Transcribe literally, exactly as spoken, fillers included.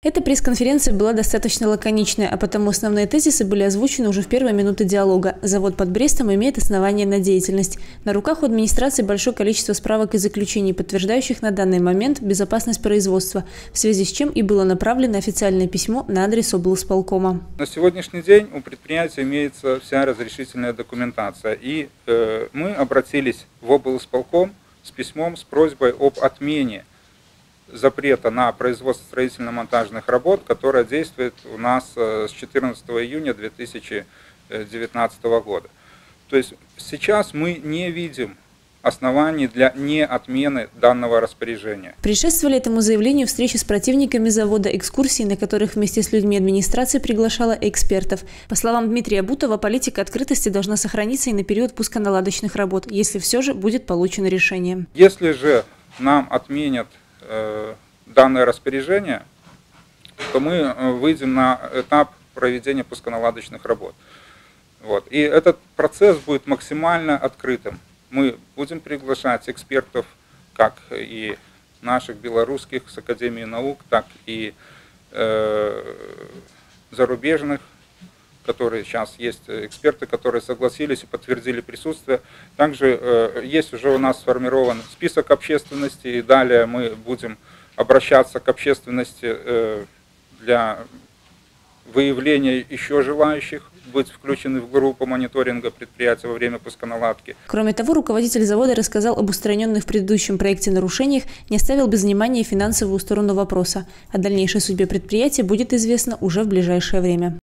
Эта пресс-конференция была достаточно лаконичная, а потому основные тезисы были озвучены уже в первые минуты диалога. Завод под Брестом имеет основания на деятельность. На руках у администрации большое количество справок и заключений, подтверждающих на данный момент безопасность производства, в связи с чем и было направлено официальное письмо на адрес облсполкома. На сегодняшний день у предприятия имеется вся разрешительная документация, и э, мы обратились в облсполком с письмом с просьбой об отмене запрета на производство строительно-монтажных работ, которая действует у нас с четырнадцатого июня две тысячи девятнадцатого года. То есть сейчас мы не видим оснований для неотмены данного распоряжения. Предшествовали этому заявлению встречи с противниками завода, экскурсии, на которых вместе с людьми администрации приглашала экспертов. По словам Дмитрия Бутова, политика открытости должна сохраниться и на период пусконаладочных работ, если все же будет получено решение. Если же нам отменят данное распоряжение, то мы выйдем на этап проведения пусконаладочных работ. Вот. И этот процесс будет максимально открытым. Мы будем приглашать экспертов, как и наших белорусских с Академии наук, так и э, зарубежных, которые сейчас есть эксперты, которые согласились и подтвердили присутствие. Также э, есть уже у нас сформирован список общественности, и далее мы будем обращаться к общественности э, для выявления еще желающих быть включены в группу мониторинга предприятия во время пусконаладки. Кроме того, руководитель завода рассказал об устраненных в предыдущем проекте нарушениях, не оставил без внимания финансовую сторону вопроса. О дальнейшей судьбе предприятия будет известно уже в ближайшее время.